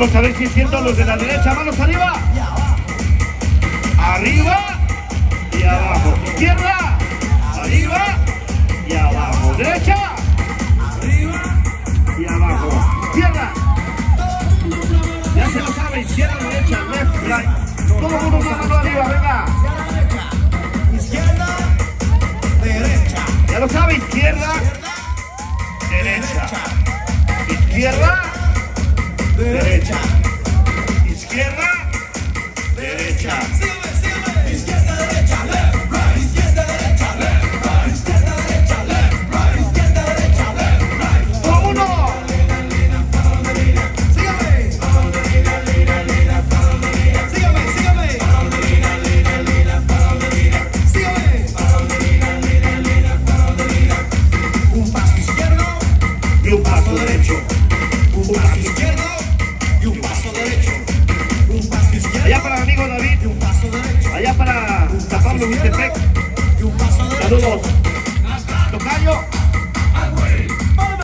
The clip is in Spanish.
Vamos a ver si siento los de la derecha. Manos arriba. Arriba y abajo. Izquierda. Arriba y abajo. Derecha. Arriba y abajo. Izquierda. Ya se lo sabe. Izquierda, derecha, left, right. Todo el mundo una mano arriba, venga. Izquierda, derecha. Ya lo sabe. Izquierda, derecha. Izquierda, derecha. Izquierda, derecha. Sígame, sígame. Izquierda, derecha, left, right. Izquierda, derecha, left, right. Izquierda, derecha, left, right. Izquierda, derecha, left, right. Todo el mundo. Sígame. Sígame, sígame. Sígame. Un paso izquierdo Y un paso derecho. un paso izquierdo y un paso derecho. Un paso izquierdo Allá para el amigo David. y un paso derecho. Allá para San Pablo, Huitepec. Y un paso derecho. Saludos.